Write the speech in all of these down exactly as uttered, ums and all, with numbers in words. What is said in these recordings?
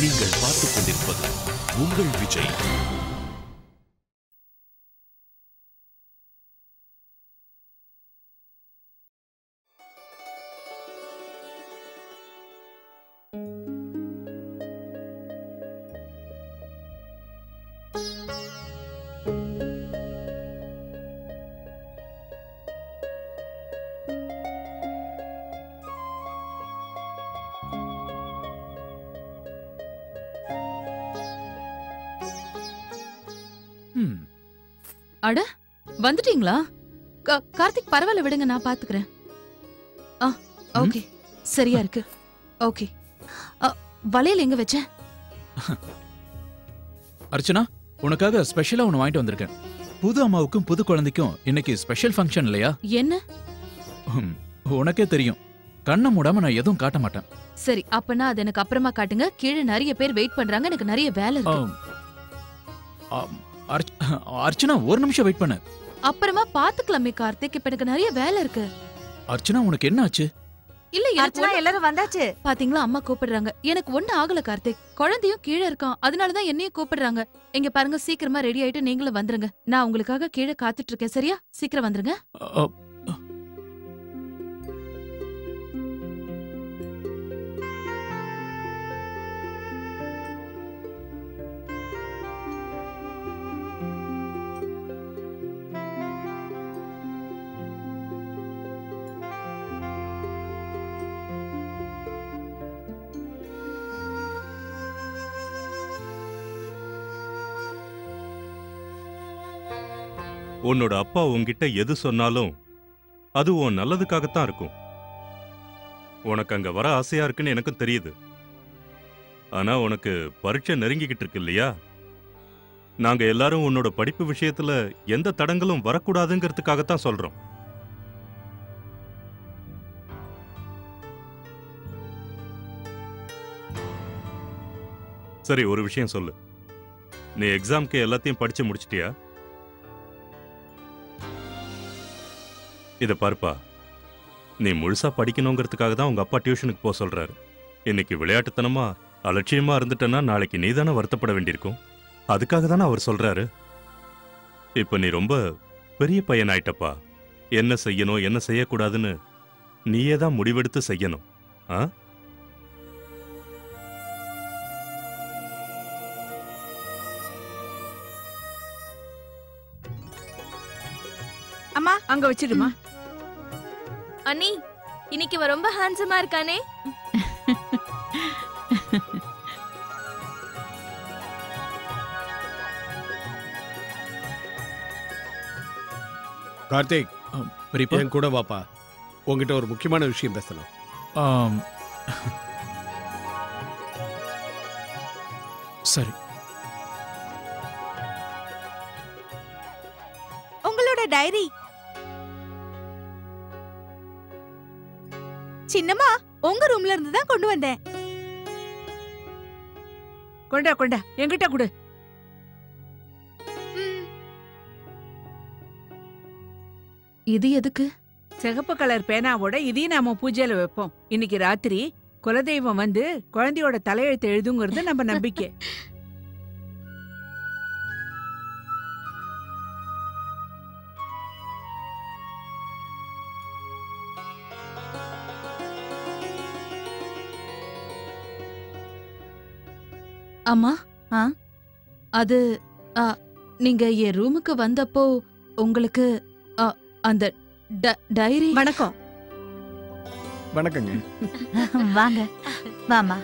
நீங்கள் பார்த்துக் கொண்டிருப்பது உங்கள் விஜய். அட வந்துட்டீங்களா? கார்த்திக் பரவாயில்ல விடுங்க, நான் பாத்துக்கிறேன். ஆ ஓகே, சரியா இருக்கு. ஓகே, வளையல் எங்க வச்ச? அர்ச்சனா, உனக்காக ஸ்பெஷலா ஒன்னு வாங்கிட்டு வந்திருக்கேன். புது அம்மாவுக்கும் புது குழந்தைக்கும் இன்னைக்கு ஸ்பெஷல் ஃபங்க்ஷன் இல்லையா? என்ன? உனக்கே தெரியும், கண்ணை மூடாம நான் எதுவும் காட்ட மாட்டேன். சரி, அப்பனா அது எனக்கு அப்புறமா காட்டுங்க. கீழே நிறைய பேர் வெயிட் பண்றாங்க, எனக்கு நிறைய வேலை இருக்கு. அர்ச்சனா, ஒரு நிமிஷம் வெயிட் பண்ணு. அப்புறமா பாத்துக்கலாமே கார்த்திக், இப்ப எனக்கு நிறைய வேலை இருக்கு. அர்ச்சனா, உனக்கு என்ன ஆச்சு? இல்ல, அர்ச்சனா எல்லாரும் வந்தாச்சு. பாத்தீங்களா, அம்மா கூப்பிடுறாங்க. எனக்கு ஒண்ணு ஆகல கார்த்திக், குழந்தையும் கீழே இருக்கான், அதனாலதான் என்னையும் கூப்பிடுறாங்க. எங்க பாருங்க, சீக்கிரமா ரெடி ஆயிட்டு நீங்களும் வந்துருங்க. நான் உங்களுக்காக கீழே காத்துட்டு இருக்கேன். சரியா? சீக்கிரம் வந்துருங்க. உன்னோட அப்பா உன்கிட்ட எது சொன்னாலும் அது உன் நல்லதுக்காகத்தான் இருக்கும். உனக்கு அங்க வர ஆசையா இருக்குன்னு எனக்கும் தெரியுது. ஆனா உனக்கு பரீட்சை நெருங்கிக்கிட்டு இருக்கு இல்லையா? நாங்க எல்லாரும் உன்னோட படிப்பு விஷயத்துல எந்த தடங்களும் வரக்கூடாதுங்கிறதுக்காகத்தான் சொல்றோம். சரி, ஒரு விஷயம் சொல்லு. நீ எக்ஸாம்க்கு எல்லாத்தையும் படிச்சு முடிச்சிட்டியா? இத பாருப்பா, நீ முழுசா படிக்கணுங்கிறதுக்காக தான் உங்க அப்பா டியூஷனுக்கு போக சொல்றாரு. இன்னைக்கு விளையாட்டுத்தனமா அலட்சியமா இருந்துட்டேன்னா நாளைக்கு நீ தானே வருத்தப்பட வேண்டியிருக்கும். அதுக்காக தானே அவர் சொல்றாரு. இப்ப நீ ரொம்ப பெரிய பையன் ஆயிட்டப்பா. என்ன செய்யணும் என்ன செய்யக்கூடாதுன்னு நீயே தான் முடிவெடுத்து செய்யணும். ஆ அம்மா அங்க வச்சிடுமா. அண்ணி, இன்னைக்கு இவ ரொம்ப ஹேண்ட்ஸமா இருக்கானே. கார்த்திக், என் கூட வாப்பா. உங்ககிட்ட ஒரு முக்கியமான விஷயம் பேசணும். சரி. உங்களோட டைரி. சின்னம்மா, உங்க ரூம்ல இருந்து தான் கொண்டு வந்தேன். கொண்டா கொண்டா, என்கிட்ட கொடு. இது எதுக்கு? சிகப்பு கலர் பேனாவோட இதையும் நாம பூஜையில வைப்போம். இன்னைக்கு ராத்திரி குலதெய்வம் வந்து குழந்தையோட தலையெழுத்து எழுதுங்கிறது நம்ம நம்பிக்கை. அம்மா, அது நீங்க என் ரூமுக்கு வந்தப்போ உங்களுக்கு அந்த டைரி. வணக்கம். வணக்கங்க. வாங்க வாமா.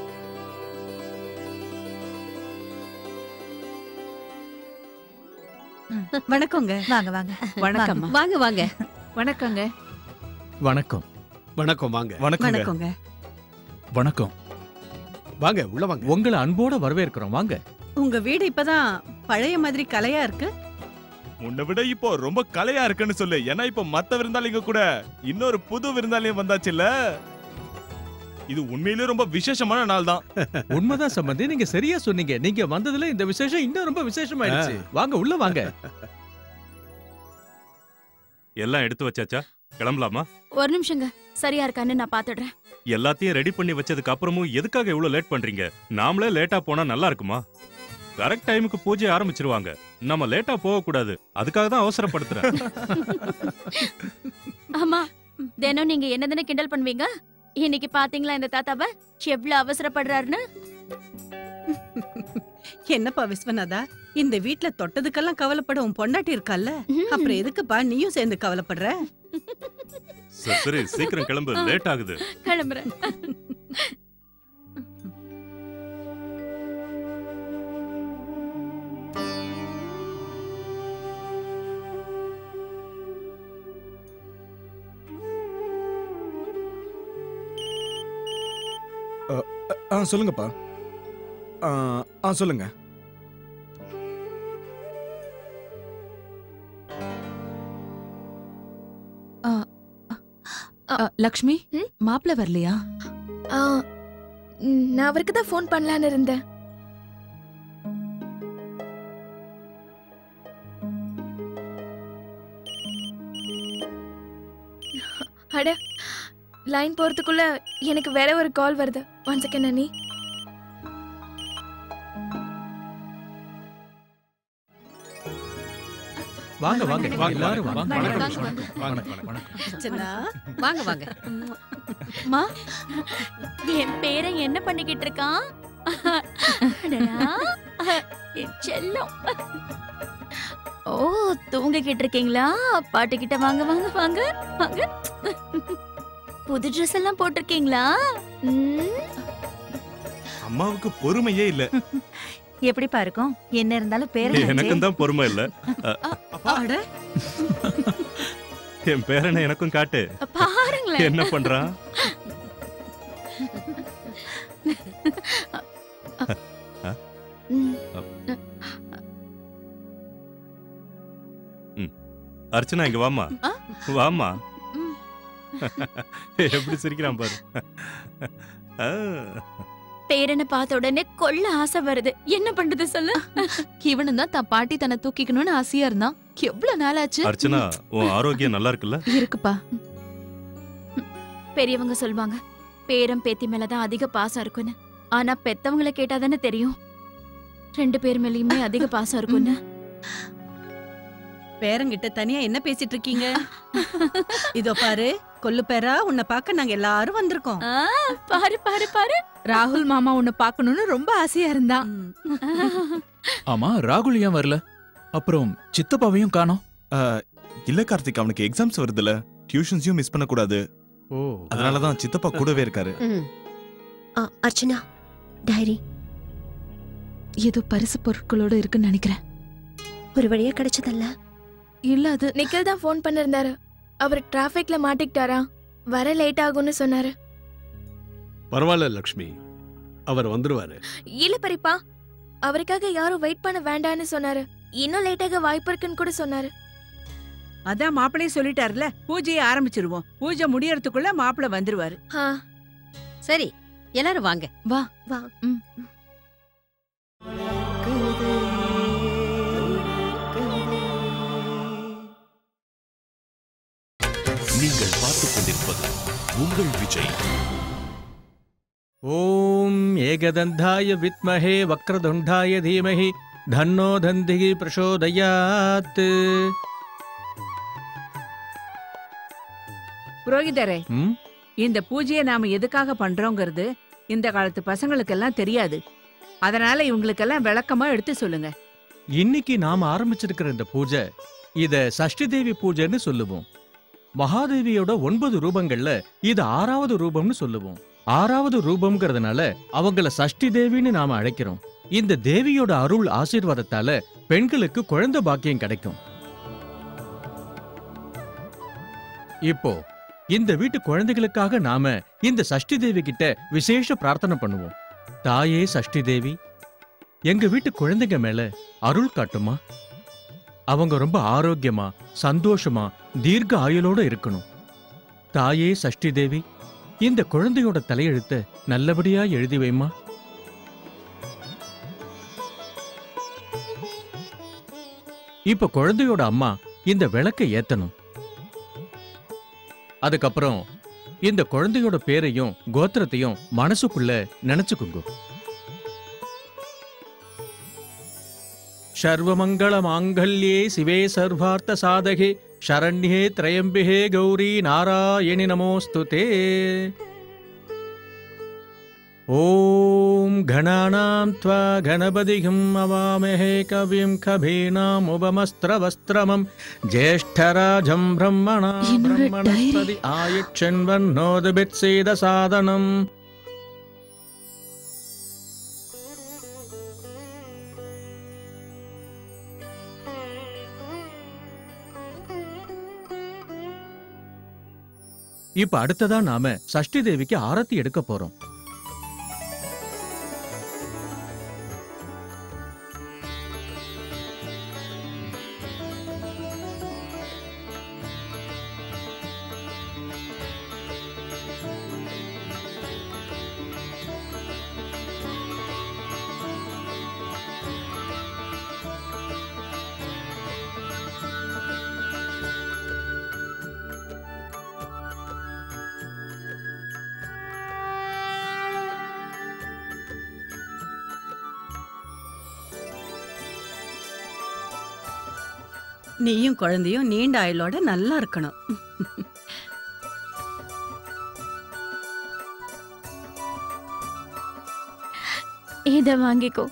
வணக்கங்க. வாங்க வாங்க. வணக்கம். வாங்க வாங்க. வணக்கங்க. வணக்கம். வணக்கம். வாங்க. வணக்கங்க. வணக்கம். வாங்க, உள்ள வாங்க. உங்களை அன்போட வரவேற்கிறோம். வாங்க. உங்க வீடு இப்பதான் பழைய மாதிரி கலையா இருக்கு. முன்ன விட இப்போ ரொம்ப கலையா இருக்குன்னு சொல்லு. ஏன்னா இப்போ மத்த விருந்தாளிங்க கூட இன்னொரு புது விருந்தாளியும் வந்தாச்சுல்ல. இது உண்மையிலேயே ரொம்ப விசேஷமான நாள் தான். உண்மைதான் சம்பந்தி, நீங்க சரியா சொன்னீங்க. நீங்க வந்ததுல இந்த விசேஷம் இன்னும் ரொம்ப விசேஷமாயிடுச்சு. வாங்க, உள்ள வாங்க. எல்லாம் எடுத்து வச்சாச்சா? கிளம்பலாமா? ஒரு நிமிஷங்க. சரியா இருக்கான்னு நான் பாத்துடுறேன். எல்லாத்தையும் ரெடி பண்ணி வச்சதுக்கு அப்புறமும் எதுக்காக இவ்வளவு லேட் பண்றீங்க? நாமளே லேட்டா போனா நல்லா இருக்குமா? கரெக்ட் டைமுக்கு பூஜை ஆரம்பிச்சிருவாங்க. நம்ம லேட்டா போக கூடாது. அதுக்காக தான் அவசரப்படுத்துறேன். ஆமா, தினம் நீங்க என்னதானே கிண்டல் பண்ணுவீங்க. இன்னைக்கு பாத்தீங்களா இந்த தாத்தாவை எவ்வளவு அவசரப்படுறாருன்னு? என்னப்பா விஸ்வநாதா, இந்த வீட்ல தொட்டதுக்கெல்லாம் கவலைப்பட உன் பொண்டாட்டி இருக்கல்ல, அப்புறம் எதுக்குப்பா நீயும் சேர்ந்து கவலைப்படுற? சரி சரி, சீக்கிரம் கிளம்பு, லேட் ஆகுது. கிளம்புறேன். ஆ சொல்லுங்கப்பா. ஆ சொல்லுங்க. லக்ஷ்மி, மாப்பிள்ள வரலையா? நான் அவருக்கு தான் போன் பண்ணலான்னு இருந்தேன். அட, லைன் போறதுக்குள்ள எனக்கு வேற ஒரு கால் வருது. ஒன் செகண்ட் அண்ணி. வாங்க வாங்க வாங்க, எல்லாரும் வாங்க. வாங்க. வணக்கம், வாங்க, வணக்கம், வாங்க. வணக்கம், வணக்கம். அர்ச்சனா, வாங்க வாங்க. மா, என் பேரை என்ன பண்ணிக்கிட்டு இருக்கான்? அடடா, என் செல்லம். ஓ, தூங்கிக்கிட்டு இருக்கீங்களா? பாட்டு கிட்ட வாங்க வாங்க வாங்க வாங்க. புது ட்ரெஸ் எல்லாம் போட்டிருக்கீங்களா? அம்மாவுக்கு பொறுமையே இல்ல. எப்படிப்பா இருக்கும்? என்ன இருந்தாலும் பேரன் எனக்கும் தான் பொறுமை இல்ல. அட, என் பேரனை எனக்கும் காட்டு. பாருங்களேன் என்ன பண்றான்? அர்ச்சனா, இங்க வாமா வாமா. எப்படி சிரிக்கிறான் பாரு. பேரனை பார்த்த உடனே கொல்ல ஆசை வருது. என்ன பண்றது சொல்லு? இவனும் தான் தான் பாட்டி தன்னை தூக்கிக்கணும்னு ஆசையா இருந்தான். எவ்வளவு நாள் ஆச்சு? அர்ச்சனா, உன் ஆரோக்கியம் நல்லா இருக்குல்ல? இருக்குப்பா. பெரியவங்க சொல்லுவாங்க பேரம் பேத்தி மேலதான் அதிக பாசம் இருக்குன்னு. ஆனா பெத்தவங்களை கேட்டாதானே தெரியும் ரெண்டு பேர் மேலயுமே அதிக பாசம் இருக்குன்னு. பேரங்கிட்ட தனியா என்ன பேசிட்டு இருக்கீங்க? இதோ பாரு, கொல்லு பேரா, உன்னை பார்க்க நாங்க எல்லாரும் வந்திருக்கோம். பாரு பாரு பாரு, ராகுல் மாமா உன்னை பார்க்கணும்னு ரொம்ப ஆசையா இருந்தான். ஆமா, ராகுல் ஏன் வரல? அப்புறம் சித்தப்பாவையும் காணோம். இல்ல கார்த்திக், அவனுக்கு எக்ஸாம்ஸ் வருதுல, டியூஷன்ஸையும் மிஸ் பண்ண கூடாது. ஓ, அதனாலதான் சித்தப்பா கூடவே இருக்காரு. அர்ச்சனா, டைரி ஏதோ பரிசு பொருட்களோட இருக்குன்னு நினைக்கிறேன். ஒரு வழியா கிடைச்சதல்ல? இல்ல, அது நிக்கில் தான் போன் பண்ணிருந்தாரு. அவர் டிராபிக்ல மாட்டிக்கிட்டாரா, வர லேட் ஆகும்னு சொன்னாரு. பரவாயில்ல லக்ஷ்மி, அவர் வந்துருவாரு. இல்ல பெரியப்பா, அவருக்காக யாரும் வெயிட் பண்ண வேண்டாம்னு சொன்னாரு. இன்னும் லேட்டாக வாய்ப்பு இருக்குன்னு கூட சொன்னாரு. அதான் மாப்பிளையே சொல்லிட்டாருல, பூஜையை ஆரம்பிச்சிருவோம். பூஜை முடியறதுக்குள்ள மாப்பிள வந்துருவாரு. சரி, எல்லாரும் வாங்க. வா வா. நீங்கள் பார்த்துக் கொண்டிருப்பது உங்கள் விஜய். ஓம் ஏகதந்தாய வித்மஹே வக்ரதுண்டாய தீமஹி தன்னோ தந்திகி பிரசோதயாத். புரோகிதரே, ம்? இந்த பூஜையை நாம எதுக்காக பண்றோங்கிறது இந்த காலத்து பசங்களுக்கெல்லாம் தெரியாது. அதனால இவங்களுக்கெல்லாம் விளக்கமா எடுத்து சொல்லுங்க. இன்னைக்கு நாம ஆரம்பிச்சிருக்கிற இந்த பூஜை, இத சஷ்டி தேவி பூஜைன்னு சொல்லுவோம். மகாதேவியோட ஒன்பது ரூபங்கள்ல இது ஆறாவது ரூபம்னு சொல்லுவோம். ஆறாவது ரூபம்ங்கிறதுனால அவங்கள சஷ்டி தேவின்னு நாம அழைக்கிறோம். இந்த தேவியோட அருள் ஆசீர்வாதத்தால பெண்களுக்கு குழந்தை பாக்கியம் கிடைக்கும். இப்போ இந்த வீட்டு குழந்தைகளுக்காக நாம இந்த சஷ்டி தேவி கிட்ட விசேஷ பிரார்த்தனை பண்ணுவோம். தாயே சஷ்டி தேவி, எங்க வீட்டு குழந்தைங்க மேல அருள் காட்டுமா. அவங்க ரொம்ப ஆரோக்கியமா சந்தோஷமா தீர்க்க ஆயுளோட இருக்கணும். தாயே சஷ்டி தேவி, இந்த குழந்தையோட தலையெழுத்த நல்லபடியா எழுதி வைமா. இப்ப குழந்தையோட அம்மா இந்த விளக்கை ஏத்தணும். அதுக்கப்புறம் இந்த குழந்தையோட பேரையும் கோத்திரத்தையும் மனசுக்குள்ள நினைச்சுக்குங்க. சர்வமங்கள மாங்கல்யே சிவே சர்வார்த்த சாதகே சரண்யே த்ரயம்பிகே கௌரி நாராயணி நமோஸ்துதே. ஓம் கணானாம் த்வா கணபதிம் அவாமஹே கவிம் கபீனாம் உபமஸ்திரவஸ்திரமம் ஜேஷ்டராஜம் பிரம்மணாம் பிரம்மணஸ்பதி ஆயுட்சன்வன்னோதுபித் சீத சாதனம். இப்ப அடுத்ததா நாம சஷ்டி தேவிக்கு ஆரத்தி எடுக்க போறோம். நீயும் குழந்தையும் நீண்ட ஆயுளோட நல்லா இருக்கணும். இத வாங்கிக்கோ.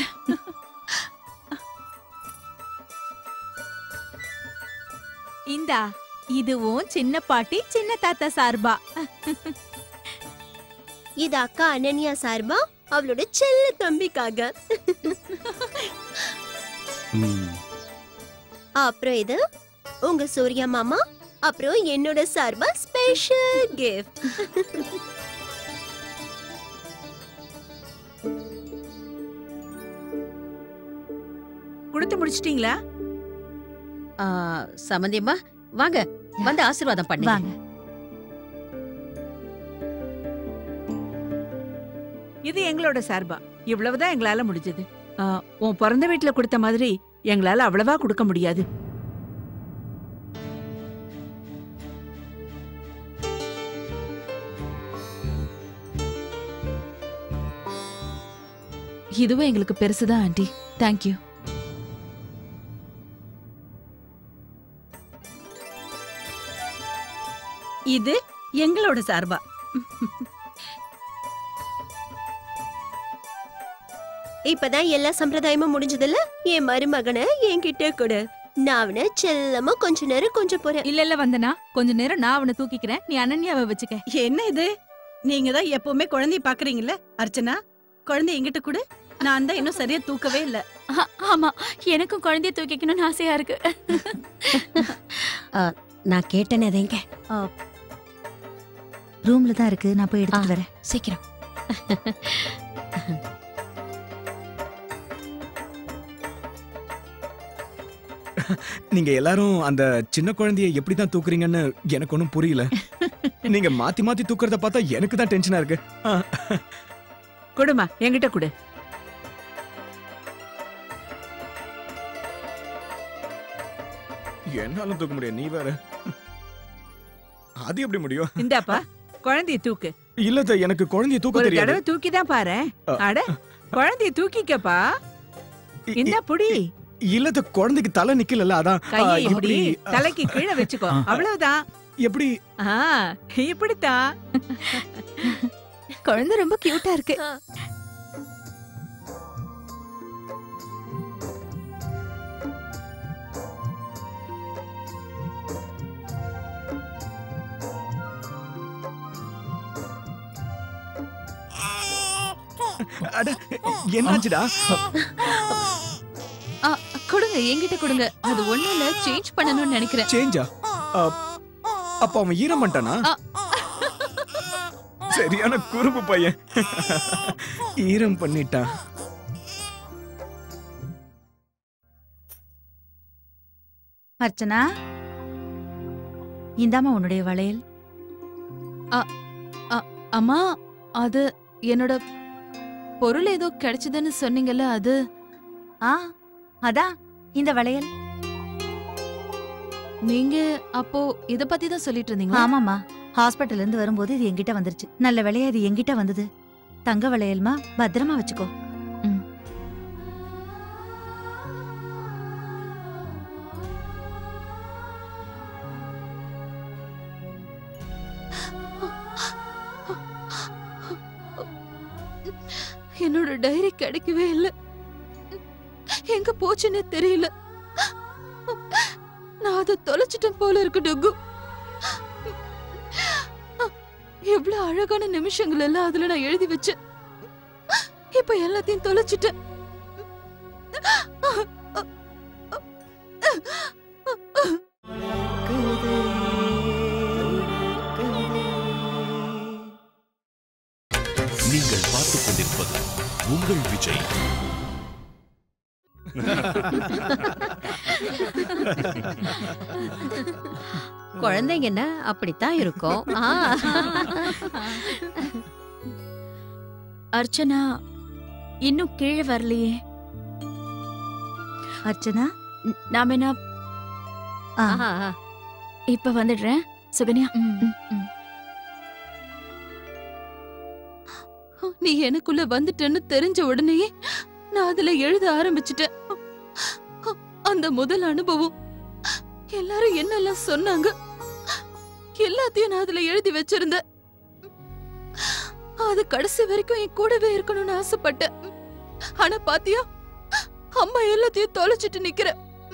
இந்தா, இதுவும் சின்ன பாட்டி சின்ன தாத்தா சார்பா. இது அக்கா அனன்யா சார்பா அவளோட செல்ல தம்பிக்காக. அப்புறம் இது உங்க சூர்யா மாமா, அப்புறம் என்னோட சார்பா ஸ்பெஷல் கிஃப்ட். கொடுத்து முடிச்சிட்டீங்களா? சமந்தியம்மா வாங்க, வந்து ஆசீர்வாதம் பண்ணி வாங்க. இது எங்களோட சார்பா. இவ்வளவுதான் எங்களால முடிஞ்சது. உன் பிறந்த வீட்டுல கொடுத்த மாதிரி எங்களால அவ்வளவா கொடுக்க முடியாது. இதுவும் எங்களுக்கு பெருசுதான் ஆண்டி. தேங்க்யூ. இது எங்களோட சார்பா. இப்பதான் எல்லா சம்பிரதாயமும் முடிஞ்சதுல என் மருமகனை என்கிட்ட கொடு. நான் அவனை செல்லமா கொஞ்ச நேரம் கொஞ்சம் போறேன். இல்ல இல்ல வந்தனா, கொஞ்ச நேரம் நான் அவனை தூக்கிக்கிறேன், நீ அனன்யாவை வச்சுக்க. என்ன இது, நீங்க தான் எப்பவுமே குழந்தைய பாக்குறீங்கல்ல அர்ச்சனா? குழந்தை எங்கிட்ட கூட. நான் தான் இன்னும் சரியா தூக்கவே இல்ல. ஆமா, எனக்கும் குழந்தைய தூக்கிக்கணும்னு ஆசையா இருக்கு. நான் கேட்டேனே அதேங்க. ரூம்ல தான் இருக்கு, நான் போய் எடுத்துட்டு வரேன். சீக்கிரம். நீங்க எல்லாரும் அந்த சின்ன குழந்தைய எப்படிதான் தூக்குறீங்கன்னு எனக்கு ஒன்னும் புரியல. நீங்க மாத்தி மாத்தி தூக்குறத பார்த்தா எனக்கு தான் டென்ஷனா இருக்கு. கொடுமா, என்கிட்ட கொடு. என்னாலும் தூக்க முடியும், நீ வேற. அது எப்படி முடியும்? இந்தாப்பா, குழந்தைய தூக்கு. இல்ல, எனக்கு குழந்தைய தூக்க ஒரு தெரியாது. தடவை தூக்கிதான் பாரு. அட, குழந்தைய தூக்கிக்கப்பா. இந்த புடி. இல்ல, குழந்தைக்கு தலை நிக்கல, அதான். கையை இப்படி தலைக்கு கீழே வச்சுக்கோ, அவ்வளவுதான். எப்படி? இப்படித்தான். குழந்தை ரொம்ப கியூட்டா இருக்கு. என்னாச்சுடா? கொடுங்க, என்கிட்ட கொடுங்க. அது ஒண்ணு இல்ல, சேஞ்ச் பண்ணணும்னு நினைக்கிறேன். சேஞ்சா? அப்ப அவன் ஈரம் பண்ணிட்டானா? சரியான குறும்பு பையன். ஈரம் பண்ணிட்டான். அர்ச்சனா, இந்தாமா உன்னுடைய வளையல். அம்மா, அது என்னோட பொருள் ஏதோ கிடைச்சதுன்னு சொன்னீங்கல்ல, அது. ஆ, அதான் இந்த வளையல். நீங்க அப்போ இத பத்தி தான் சொல்லிட்டு இருந்தீங்களா? ஆமாமா, ஹாஸ்பிட்டல்ல இருந்து வரும்போது இது என்கிட்ட வந்துருச்சு. நல்ல வேளையா இது என்கிட்ட வந்தது. தங்க வளையல்மா, பத்திரமா வச்சுக்கோ. என்னோட டைரி கிடைக்கவே இல்லை. எங்க போச்சுன்னே தெரியல. நான் அதை தொலைச்சிட்டேன் போல இருக்கு டொக்கு. எவ்வளவு அழகான நிமிஷங்கள் எல்லாம் அதுல நான் எழுதி வச்சேன். இப்ப எல்லாத்தையும் தொலைச்சிட்டேன். நீங்கள் பார்த்துக் கொண்டிருப்பது உங்கள் விஜய். குழந்தைங்கன்னா அப்படித்தான் இருக்கும். ஆ. அர்ச்சனா இன்னும் கீழே வரலையே. அர்ச்சனா, நாம என்ன இப்ப வந்துடுறேன். சுகன்யா, நீ எனக்குள்ள வந்துட்டேன்னு தெரிஞ்ச உடனேயே நான் அதுல எழுத ஆரம்பிச்சிட்டேன். அந்த முதல் அனுபவம், எல்லாரும் என்னெல்லாம் சொன்னாங்க எல்லாத்தையும் நான் அதுல எழுதி வச்சிருந்தேன். அது கடைசி வரைக்கும் என் கூடவே இருக்கணும்னு ஆசைப்பட்டேன். ஆனா பாத்தியா, அம்மா எல்லாத்தையும் தொலைச்சிட்டு நிக்கிற.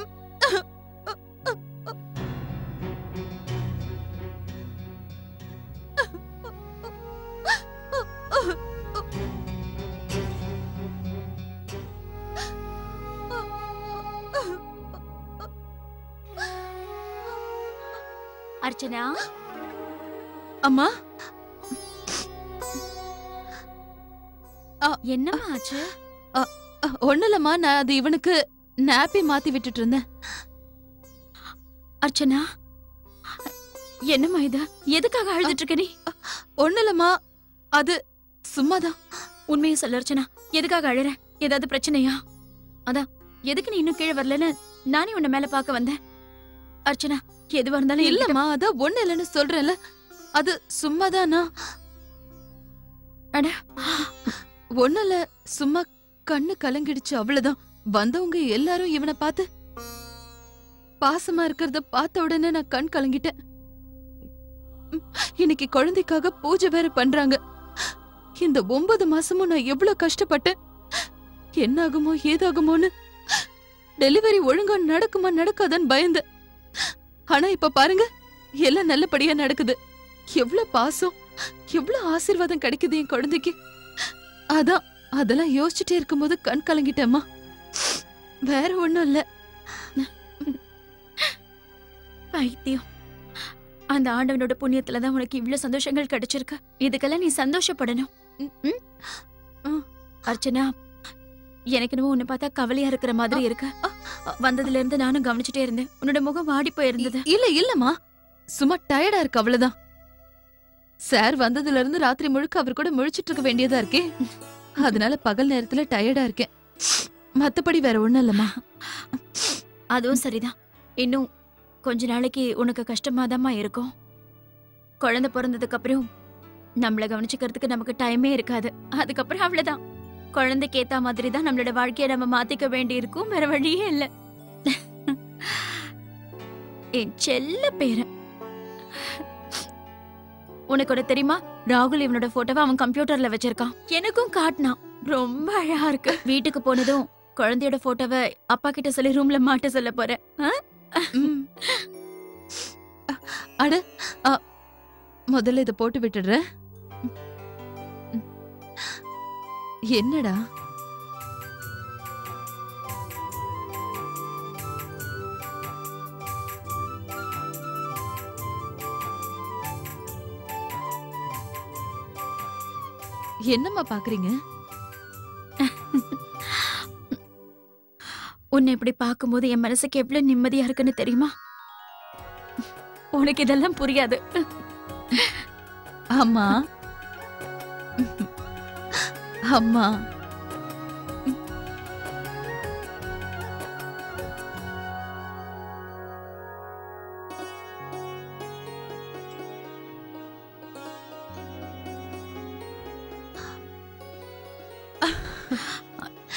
அர்ச்சனா, அம்மா, என்னம்மா ஆச்சு? ஒண்ணுலம்மா, நான் அது இவனுக்கு நாப்பி மாத்தி விட்டுட்டு இருந்தேன். அர்ச்சனா, என்னம்மா இது? எதுக்காக அழுதுட்டு இருக்க நீ? ஒண்ணுலம்மா, அது சும்மாதான். உண்மையை சொல்ல அர்ச்சனா, எதுக்காக அழுற? ஏதாவது பிரச்சனையா? அதான் எதுக்கு நீ இன்னும் கீழே வரலன்னு நானே உன்னை மேல பாக்க வந்தேன். அர்ச்சனா, எதுவா இருந்தாலும் இல்லம்மா, அதான் ஒண்ணு இல்லைன்னு சொல்றேன்ல. அது சும்மாதானா? அட ஒண்ணு இல்ல, சும்மா கண்ணு கலங்கிடுச்சு, அவ்வளவுதான். வந்தவங்க எல்லாரும் இவனை பார்த்து பாசமா இருக்கிறத பார்த்த உடனே நான் கண் கலங்கிட்டேன். இன்னைக்கு குழந்தைக்காக பூஜை வேற பண்றாங்க. இந்த ஒன்பது மாசமும் நான் எவ்வளவு கஷ்டப்பட்டேன். என்ன ஆகுமோ ஏதாகுமோன்னு, டெலிவரி ஒழுங்கா நடக்குமா நடக்காதான்னு பயந்தேன். ஆனா இப்ப பாருங்க, எல்லாம் நல்லபடியா நடக்குது. எவ்வளவு பாசம், எவ்வளவு ஆசீர்வாதம் கிடைக்குது என் குழந்தைக்கு. அதான் அதெல்லாம் யோசிச்சுட்டே இருக்கும்போது கண் கலங்கிட்டேம்மா. வேற ஒண்ணும் இல்ல. பைத்தியம். அந்த ஆண்டவனோட புண்ணியத்துலதான் உனக்கு இவ்வளவு சந்தோஷங்கள் கிடைச்சிருக்கு. இதுக்கெல்லாம் நீ சந்தோஷப்படணும். அர்ச்சனா, எனக்கு என்னமோ உன்னை பார்த்தா கவலையா இருக்கிற மாதிரி இருக்கு. வந்ததுல இருந்து நானும் கவனிச்சுட்டே இருந்தேன். உன்னோட முகம் வாடி போயிருந்தது. இல்ல இல்லம்மா, சும்மா டயர்டா இருக்கு, அவ்வளவுதான். சார் வந்ததுல இருந்து ராத்திரி முழுக்க அவர் கூட முழிச்சிட்டு இருக்க வேண்டியதா இருக்கே. அதனால பகல் நேரத்துல டயர்டா இருக்கேன். மத்தபடி வேற ஒண்ணும் இல்லம்மா. அதுவும் சரிதான். இன்னும் கொஞ்ச நாளைக்கு உனக்கு கஷ்டமாதாம்மா இருக்கும். குழந்தை பிறந்ததுக்கு அப்புறம் நம்மள கவனிச்சுக்கிறதுக்கு நமக்கு டைமே இருக்காது. அதுக்கப்புறம் அவ்வளவுதான். குழந்தைக்கு ஏத்த மாதிரி தான் நம்மளோட வாழ்க்கையை நம்ம மாத்திக்க வேண்டி இருக்கும். வேற வழியே இல்ல. என் செல்ல பேரன், உனக்கு கூட தெரியுமா, ராகுல் இவனோட போட்டோவை அவன் கம்ப்யூட்டர்ல வச்சிருக்கான். எனக்கும் காட்டினான். ரொம்ப அழகா இருக்கு. வீட்டுக்கு போனதும் குழந்தையோட போட்டோவை அப்பா கிட்ட சொல்லி ரூம்ல மாட்ட சொல்ல போறேன். அட, முதல்ல இத போட்டு விட்டுடுறேன். என்னடா என்னம்மா பாக்குறீங்க? உன்னை இப்படி பார்க்கும்போது என் மனசுக்கு எவ்வளவு நிம்மதியா இருக்குன்னு தெரியுமா? உனக்கு இதெல்லாம் புரியாது. அம்மா, அம்மா,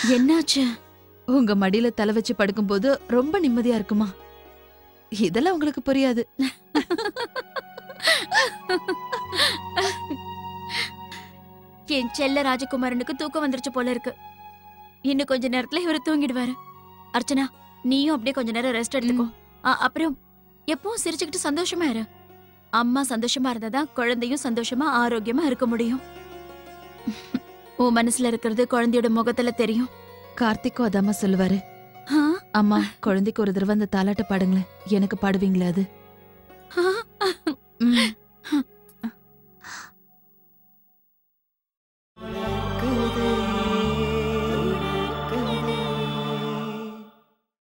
என்னாச்சு? உங்க மடியில தலை வச்சு படுக்கும்போது ரொம்ப நிம்மதியா இருக்குமா. இதெல்லாம் உங்களுக்கு புரியாது. என் செல்ல ராஜகுமாரனுக்கு தூக்கம் வந்துருச்சு போல இருக்கு. இன்னும் கொஞ்ச நேரத்துல இவரு தூங்கிடுவாரு. அர்ச்சனா, நீயும் அப்படியே கொஞ்ச நேரம் ரெஸ்ட் எடுத்துக்கோ. ஆ, அப்புறம் எப்பவும் சிரிச்சுக்கிட்டு சந்தோஷமா இரு. அம்மா சந்தோஷமா இருந்தாதான் குழந்தையும் சந்தோஷமா ஆரோக்கியமா இருக்க முடியும். உன் மனசுல இருக்கிறது குழந்தையோட முகத்துல தெரியும். கார்த்திக்கும் அதாம்மா சொல்லுவாரு. அம்மா, குழந்தைக்கு ஒரு தடவை அந்த தாலாட்ட பாடுங்களேன். எனக்கு பாடுவீங்களா அது? ஆ. ம்.